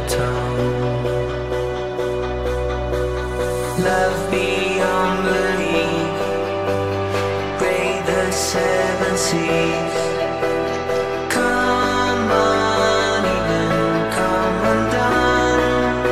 town. Love beyond belief, break the seven seas. Come uneven, come undone.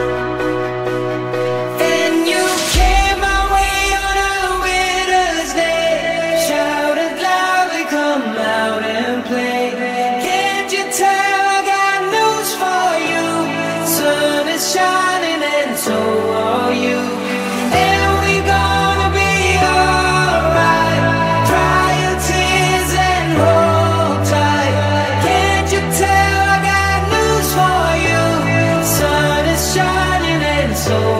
And you came my way on a winter's day, shouted loudly, come out and play. Can't you tell I got news for you? Sun is shining and so are you. And we're gonna be alright. Dry your tears and hold tight. Can't you tell I got news for you? Sun is shining and so